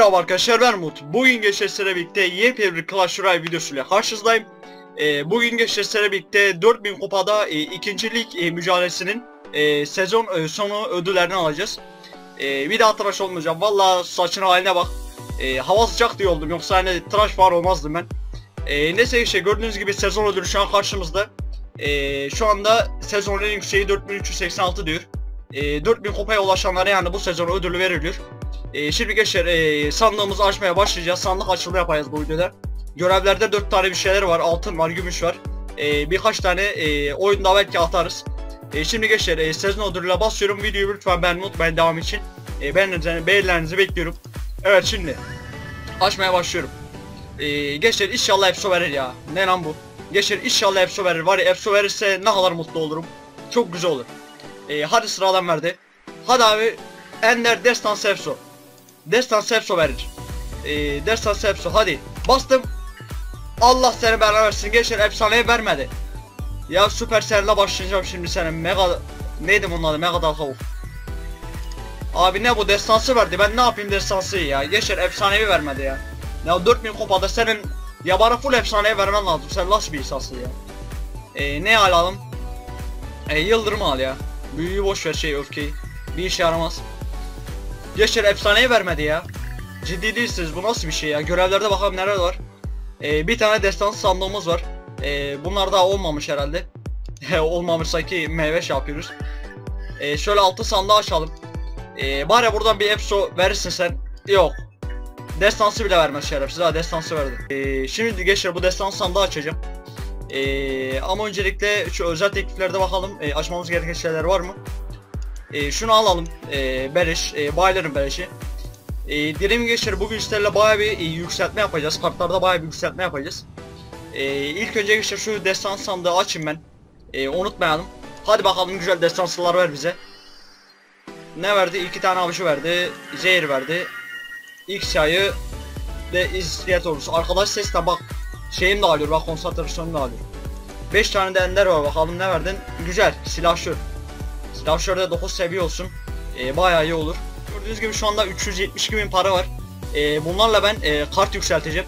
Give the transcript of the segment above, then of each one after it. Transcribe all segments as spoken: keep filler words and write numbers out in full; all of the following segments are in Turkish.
Merhaba arkadaşlar, ben Umut. Bugün gençler sizlerle birlikte yepyeni bir Clash Royale videosuyla karşınızdayım. Ee, bugün gençler sizlerle birlikte dört bin kupada e, ikinci lig e, mücadelesinin e, sezon e, sonu ödüllerini alacağız. E, bir daha tıraş olmayacağım. Valla saçın haline bak. E, hava sıcak diye oldum, yoksa hani tıraş falan olmazdım ben. E, neyse işte gördüğünüz gibi sezon ödülü şu an karşımızda. E, şu anda sezonun en yükseği dört bin üç yüz seksen altı diyor. E, dört bin kupaya ulaşanlara yani bu sezon ödülü veriliyor. Ee, şimdi gençler e, sandığımızı açmaya başlayacağız. Sandık açılımı yapacağız bu videoda. Görevlerde dört tane bir şeyler var. Altın var, gümüş var. E, birkaç tane e, oyunda belki atarız. E, şimdi gençler e, sezon ödülüne basıyorum. Videoyu lütfen beğenmeyi unutmayın devam için. E, beğenilerinizi, beğenilerinizi bekliyorum. Evet, şimdi açmaya başlıyorum. E, gençler inşallah Efso verir ya. Ne lan bu? Gençler inşallah Efso verir. Var ya, Efso verirse ne kadar mutlu olurum. Çok güzel olur. E, hadi sıradan verdi. Hadi abi. Ender Destansı Efso. Destansı Efso verir. Ee, Destansı Efso, hadi. Bastım. Allah seni belanı versin. Gençler efsaneyi vermedi. Ya Supercell'le başlayacağım şimdi senin. Mega... Neydi bunun adı? Mega Dalka. Abi ne bu? Destansı verdi. Ben ne yapayım destansıyı ya? Gençler efsanevi vermedi ya. Ya dört bin kupada senin ya bana full efsaneyi vermen lazım. Sen nasıl bir insansın ya? Ee, ne alalım? Ee, Yıldırım al ya. Büyüyü boş ver, şey öfkeyi. Bir işe yaramaz. Gençler efsaneyi vermedi ya. Ciddi değilsiniz, bu nasıl bir şey ya? Görevlerde bakalım neler var. Ee, bir tane destansı sandığımız var. Ee, bunlar daha olmamış herhalde. Olmamışsa ki meyve şey yapıyoruz. Ee, şöyle altı sandığı açalım. Ee, bari buradan bir Efso verirsin sen. Yok. Destansı bile vermez şerefsiz, ha destansı verdi. Ee, şimdi gençler bu destansı sandığı açacağım. Ee, ama öncelikle şu özel tekliflerde bakalım. Ee, açmamız gereken şeyler var mı? E, şunu alalım, e, beleş, e, bayların beleşi. E, dilim geçir, bugün sizlerle bayağı bir e, yükseltme yapacağız. Kartlarda bayağı bir yükseltme yapacağız. E, ilk önce geçir şu destan sandığı açayım ben. E, unutmayalım. Hadi bakalım, güzel destansılar ver bize. Ne verdi? İki tane avcı verdi. Zehir verdi. X yayı ve istiyet olursa. Arkadaş ses de bak. Şeyim de alıyor, bak konsantrasyonum da alıyor. beş tane de ender var, bakalım ne verdin? Güzel, silahşör. Silahşörde dokuz seviye olsun. E, bayağı iyi olur. Gördüğünüz gibi şu anda üç yüz yetmiş iki bin para var. E, bunlarla ben e, kart yükselteceğim.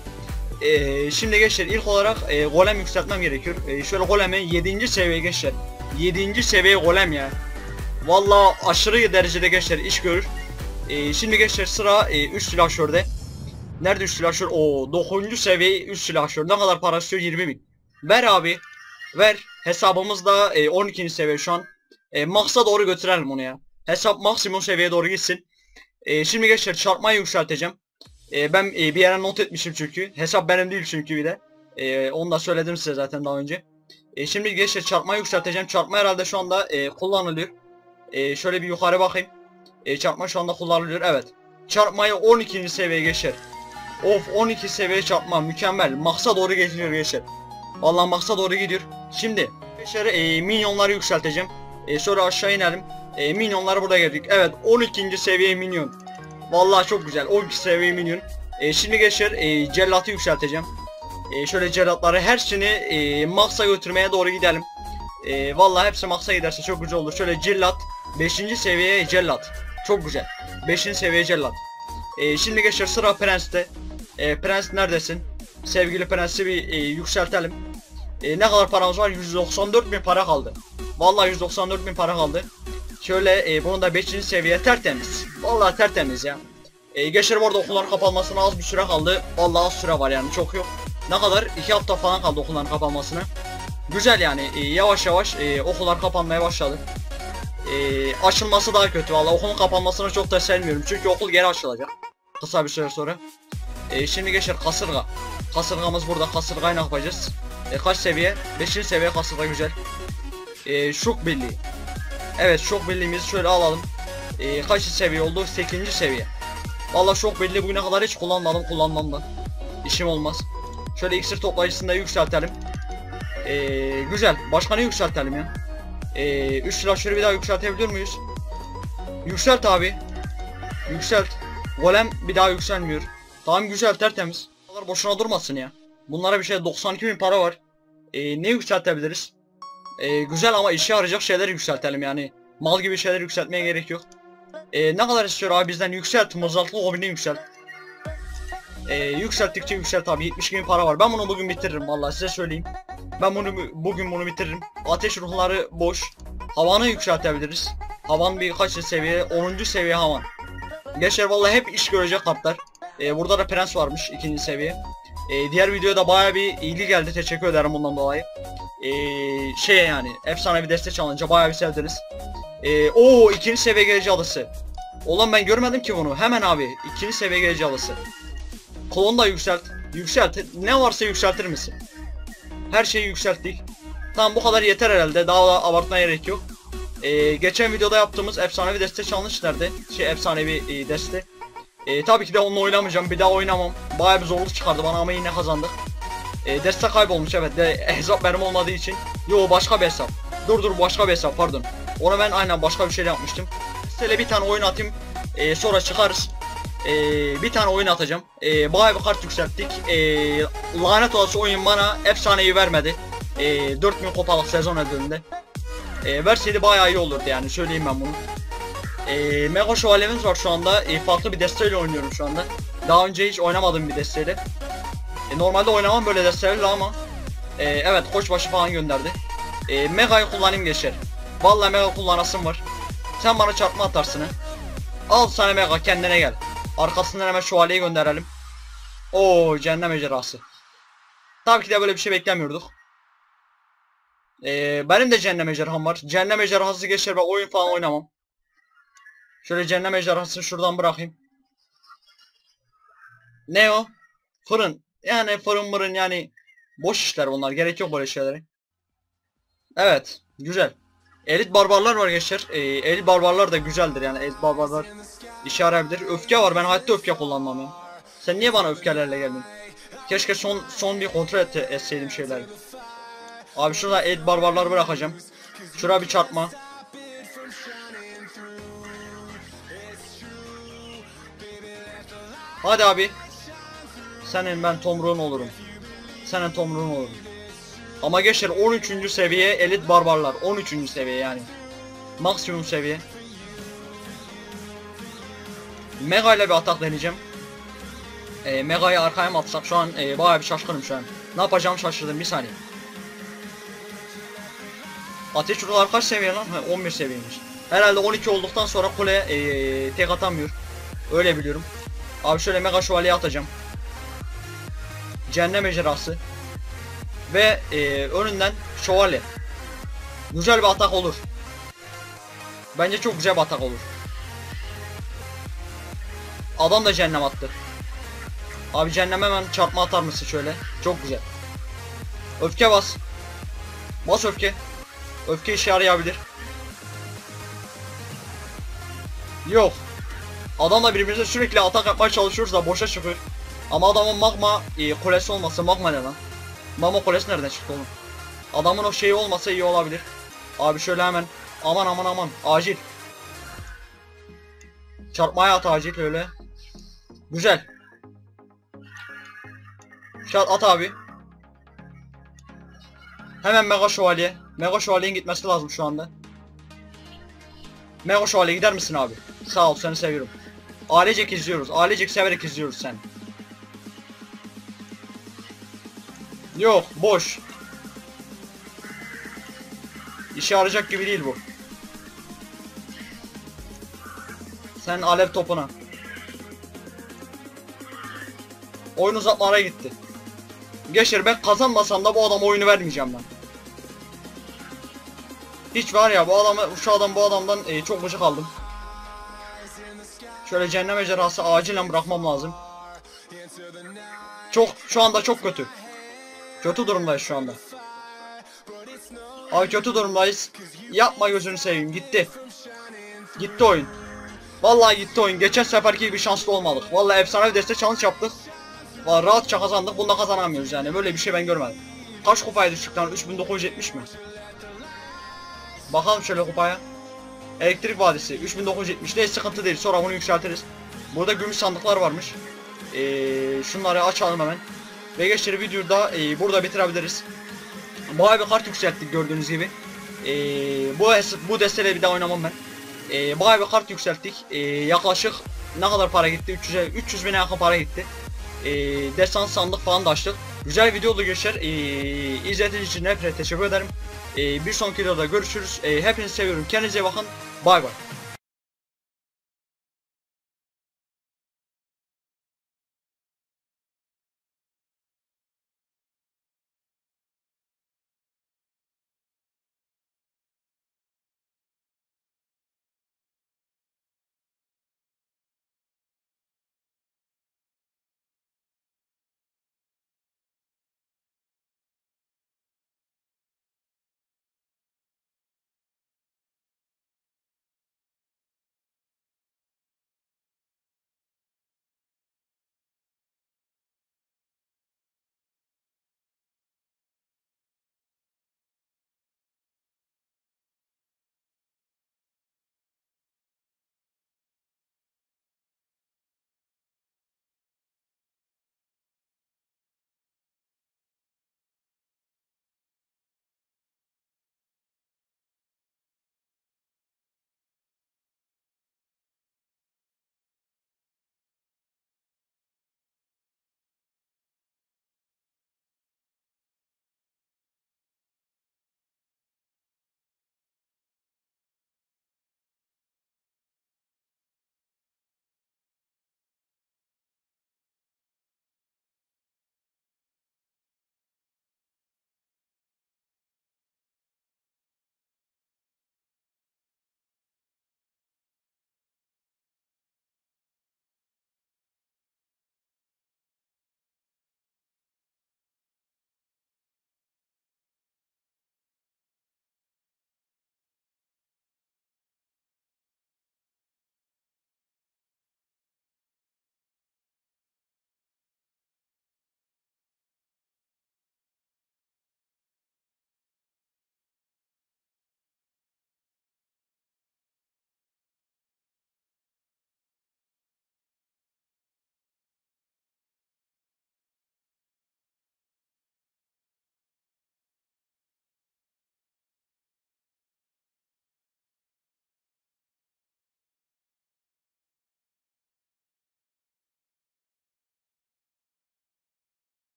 E, şimdi gençler ilk olarak e, golem yükseltmem gerekiyor. E, şöyle golemi yedinci seviye gençler. yedinci seviye golem ya. Vallahi aşırı derecede gençler iş görür. E, şimdi gençler sıra e, üç silahşörde. Nerede üç silahşör? Oo, dokuzuncu seviye üç silahşör. Ne kadar para istiyor? yirmi bin. Ver abi. Ver. Hesabımızda e, on ikinci seviye şu an. E, Max'a doğru götürelim onu ya. Hesap maksimum seviyeye doğru gitsin. E, şimdi gençler çarpmayı yükselteceğim. E, ben e, bir yere not etmişim çünkü. Hesap benim değil çünkü bir de. E, onu da söyledim size zaten daha önce. E, şimdi gençler çarpmayı yükselteceğim. Çarpma herhalde şu anda e, kullanılıyor. E, şöyle bir yukarı bakayım. E, çarpma şu anda kullanılıyor. Evet. Çarpmayı on ikinci seviyeye geçer. Of, on iki seviye çarpma mükemmel. Max'a doğru getiriyor gençler. Vallahi Max'a doğru gidiyor. Şimdi gençler e, minyonları yükselteceğim. E, sonra aşağı inelim. E, minyonlar burada geldik. Evet, on ikinci seviye minyon. Vallahi çok güzel. on iki seviye minyon. E, şimdi gençler e, cellatı yükselteceğim. E, şöyle cellatları hepsini e, Max'a götürmeye doğru gidelim. E, vallahi hepsi Max'a giderse çok güzel olur. Şöyle cellat. beşinci seviye cellat. Çok güzel. beşinci seviye cellat. E, şimdi gençler sıra Prens'te. E, Prens neredesin? Sevgili Prens'i bir e, yükseltelim. E, ne kadar paramız var? yüz doksan dört bin para kaldı. Vallahi yüz doksan dört bin para kaldı. Şöyle e, bunun da beşinci seviye tertemiz. Vallahi tertemiz ya. E, gençler bu arada okulların kapanmasına az bir süre kaldı. Vallahi az süre var yani, çok yok. Ne kadar? iki hafta falan kaldı okulların kapanmasına. Güzel yani, e, yavaş yavaş e, okullar kapanmaya başladı. E, açılması daha kötü vallahi, okulun kapanmasını çok da sevmiyorum. Çünkü okul geri açılacak kısa bir süre sonra. E, şimdi gençler kasırga. Kasırgamız burada. Kasırgayı ne yapacağız? E, kaç seviye? beşinci seviye kasırga, güzel. E, şok birliği. Evet, şok birliğimizi şöyle alalım. E, kaç seviye oldu? sekizinci seviye. Vallahi şok birliği bugüne kadar hiç kullanmadım, kullanmam da. İşim olmaz. Şöyle iksir toplayıcısını da yükseltelim. E, güzel. Başka ne yükseltelim ya? E, üç silahşörü bir daha yükseltebiliyor muyuz? Yükselt abi. Yükselt. Golem bir daha yükselmiyor. Tamam, güzel, tertemiz. Bunlar boşuna durmasın ya. Bunlara bir şey, doksan iki bin para var. E, ne yükseltebiliriz? E, güzel ama işe yarayacak şeyler yükseltelim yani. Mal gibi şeyler yükseltmeye gerek yok. E, ne kadar istiyor abi bizden? Yükselt. Mızraklı hobini yükselt. E, yükselttikçe yükselt abi. yetmiş bin para var. Ben bunu bugün bitiririm vallahi size söyleyeyim. Ben bunu bugün bunu bitiririm. Ateş ruhları boş. Havanı yükseltebiliriz. Havan birkaç seviye, onuncu seviye havan. Gençler vallahi hep iş görecek kartlar. E, burada da prens varmış ikinci seviye. E, diğer videoda baya bir ilgi geldi. Teşekkür ederim bundan dolayı. E, şey yani efsane bir destek alınca baya bir sevdiniz. E, o ikinci seviye geleceği alısı. Ulan ben görmedim ki bunu. Hemen abi ikinci seviye geleceği alısı. Kolonu da yükselt. Yükselt. Ne varsa yükseltir misin? Her şeyi yükselttik. Tamam bu kadar yeter herhalde. Daha da abartmaya gerek yok. Ee, geçen videoda yaptığımız efsanevi deste challenge nerede? Şey efsanevi e, deste. E, tabii ki de onunla oynamayacağım. Bir daha oynamam. Bayağı bir zorluk çıkardı bana ama yine kazandık. E, deste kaybolmuş evet. De, hesap benim olmadığı için. Yo başka bir hesap. Dur dur başka bir hesap pardon. Onu ben aynen başka bir şey yapmıştım. Size bir tane oyun atayım. E, sonra çıkarız. E, bir tane oyun atacağım. E, bayağı bir kart yükselttik. E, lanet olası oyun bana efsaneyi vermedi. E, dört bin kupalık sezon ödülünde. E, verseydi bayağı iyi olurdu yani söyleyeyim ben bunu. E, Mega Şövalyemiz var şu anda. E, farklı bir desteyle oynuyorum şu anda. Daha önce hiç oynamadığım bir desteyle. E, normalde oynamam böyle destelerle ama e, evet koçbaşı falan gönderdi. E, Mega'yı kullanayım geçer. Vallahi Mega kullanasım var. Sen bana çarpma atarsın he. Al sana Mega kendine gel. Arkasından hemen şövalyeyi gönderelim. Oo cehennem ejderhası. Tabii ki de böyle bir şey beklemiyorduk. Ee, benim de cehennem ejderham var. Cehennem ejderhası geçer ve oyun falan oynamam. Şöyle cehennem ejderhasını şuradan bırakayım. Ne o? Fırın. Yani fırın mırın yani boş işler bunlar. Gerek yok böyle şeylere. Evet. Güzel. Elit barbarlar var gençler. Ee, elit barbarlar da güzeldir yani. Elit barbarlar işe yarayabilir. Öfke var. Ben hayatta öfke kullanmam ya. Sen niye bana öfkelerle geldin? Keşke son son bir kontrol et, etseydim şeyleri. Abi şurada elit barbarlar bırakacağım. Şuraya bir çarpma. Hadi abi. Senin ben tomruğun olurum. Senin tomruğun olurum. Ama gençler on üçüncü seviye elit barbarlar. on üçüncü seviye yani. Maksimum seviye. Mega ile bir atak deneyeceğim. E, Mega'yı arkaya mı atsak şu an e, bayağı bir şaşkınım şu an. Ne yapacağım şaşırdım bir saniye. Ateş ruhlar kaç seviye lan? Ha, on bir seviyeymiş. Herhalde on iki olduktan sonra kule e, tek atamıyor. Öyle biliyorum. Abi şöyle Mega şövalyeyi atacağım. Cehennem ejderhası. Ve e, önünden şövalye. Güzel bir atak olur. Bence çok güzel bir atak olur. Adam da cehennem attı. Abi cehennem hemen çarpma atar mısın şöyle? Çok güzel. Öfke bas. Bas öfke. Öfke işe yarayabilir. Yok. Adamla birbirimize sürekli atak yapmaya çalışıyoruz da boşa çıkıyor. Ama adamın magma e, kulesi olmasa magma ne lan? Magma kulesi nereden çıktı oğlum? Adamın o şeyi olmasa iyi olabilir. Abi şöyle hemen aman aman aman acil. Çarpmaya at acil öyle. Güzel. Şat at abi. Hemen Mega Şövalye. Mega Şövalye'nin gitmesi lazım şu anda. Mega Şövalye gider misin abi? Sağ ol seni seviyorum. Ailecek izliyoruz. Ailecek severek izliyoruz sen. Yok boş. İşe yarayacak gibi değil bu. Sen alev topuna. Oyun uzatmalara gitti. Geçer ben kazanmasam da bu adama oyunu vermeyeceğim ben. Hiç var ya bu adamı şu adam bu adamdan e, çok gıcık aldım. Şöyle cehennem ejderhası acilen bırakmam lazım. Çok şu anda çok kötü. Kötü durumdayız şu anda. Abi kötü durumdayız. Yapma gözünü seveyim gitti. Gitti oyun. Vallahi gitti oyun. Geçen seferki gibi şanslı olmadık. Vallahi efsane bir deste challenge yaptık. Vallahi rahatça kazandık. Bunda kazanamıyoruz yani. Böyle bir şey ben görmedim. Kaç kupaya düştük lan? üç bin dokuz yüz yetmiş mi? Bakalım şöyle kupaya. Elektrik vadisi üç bin dokuz yüz yetmiş. Ne sıkıntı değil. Sonra bunu yükseltiriz. Burada gümüş sandıklar varmış. Ee, şunları açalım hemen. Ve geçleri videoyu da e, burada bitirebiliriz. Bayağı bir kart yükselttik gördüğünüz gibi. Ee, bu bu desteyle bir daha oynamam ben. Ee, bayağı bir kart yükselttik. Ee, yaklaşık ne kadar para gitti? üç yüze üç yüz bine yakın para gitti. e, destan sandık falan da açtık. Güzel video oldu gençler. E, izlediğiniz için hepinize teşekkür ederim. E, bir sonraki videoda görüşürüz. E, hepinizi seviyorum. Kendinize iyi bakın. Bay bay.